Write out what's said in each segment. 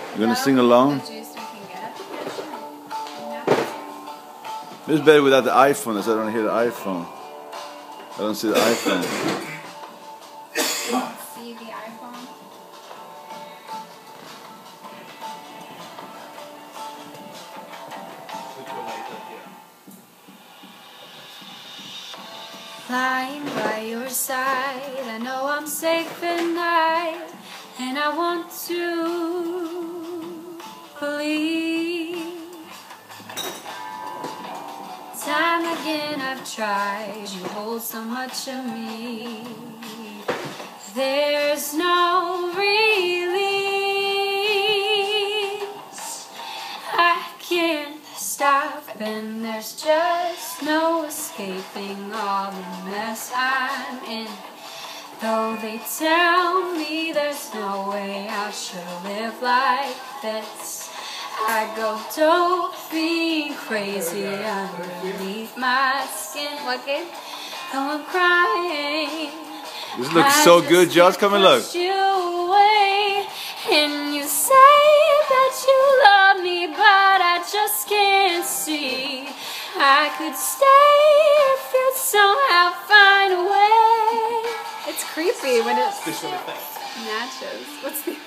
You gonna sing along? It's better without the iPhone, as I don't hear the iPhone. I don't see the iPhone. See the iPhone? Lying by your side, I know I'm safe at night, and I want to believe. Time again I've tried, you hold so much of me. There's no release. I can't stop, and there's just no escaping all the mess I'm in. Though they tell me there's no way I should live like this, I go dopey crazy underneath my skin. What game? Though I'm crying. This looks so good, Josh. Come and look. You away, and you say that you love me, but I just can't see. I could stay if you'd somehow find a way. It's creepy when it matches. What's the?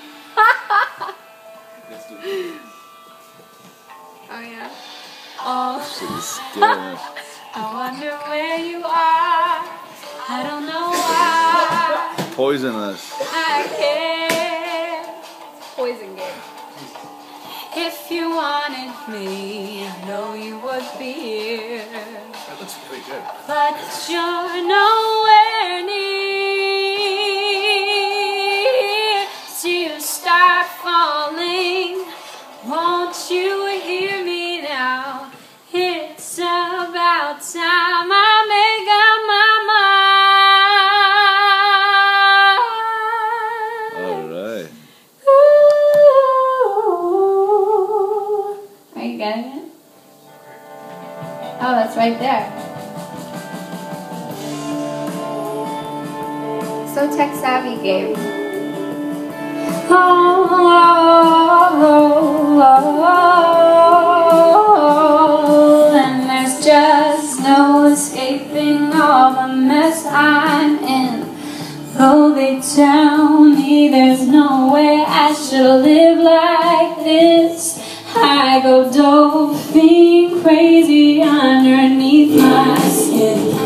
Oh yeah. Oh. I wonder where you are. I don't know why. Poisonous. I care. Poison game. If you wanted me, I know you would be here. That looks really good. But you're nowhere near. So you start falling. Won't you hear me now? It's about time I make up my mind. Alright. Ooh. Are you getting it? Oh, that's right there. So tech savvy, Gabe. And there's just no escaping all the mess I'm in. Though they tell me there's no way I should live like this, I go dopey crazy underneath my skin.